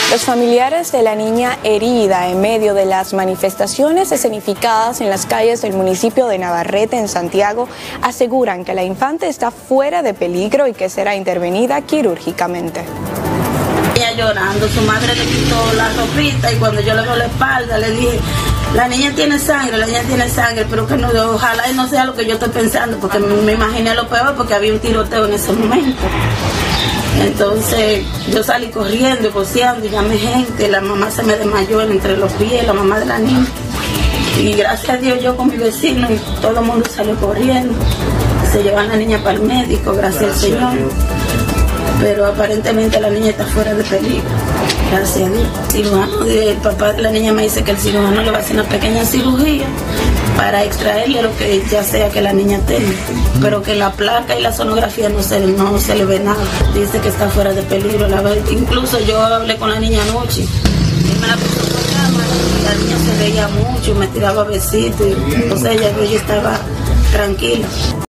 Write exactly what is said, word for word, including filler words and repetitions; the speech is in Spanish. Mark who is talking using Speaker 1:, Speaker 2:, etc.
Speaker 1: Los familiares de la niña herida en medio de las manifestaciones escenificadas en las calles del municipio de Navarrete, en Santiago, aseguran que la infante está fuera de peligro y que será intervenida quirúrgicamente.
Speaker 2: Ella llorando, su madre le quitó la ropita y cuando yo le veo la espalda le dije, la niña tiene sangre, la niña tiene sangre, pero que no, ojalá y no sea lo que yo estoy pensando, porque me imaginé lo peor porque había un tiroteo en ese momento. Entonces yo salí corriendo, coseando, y llamé gente, la mamá se me desmayó entre los pies, la mamá de la niña. Y gracias a Dios yo con mi vecino y todo el mundo salió corriendo. Se llevan a la niña para el médico, gracias, gracias al Señor. Pero aparentemente la niña está fuera de peligro, gracias a Dios. El cirujano, el papá de la niña me dice que el cirujano le va a hacer una pequeña cirugía para extraerle lo que ya sea que la niña tenga, pero que la placa y la sonografía no se, no se le ve nada. Dice que está fuera de peligro. La verdad, incluso yo hablé con la niña anoche, y me la puso por cámara, y la niña se veía mucho, me tiraba besitos, y entonces ella, ella estaba tranquila.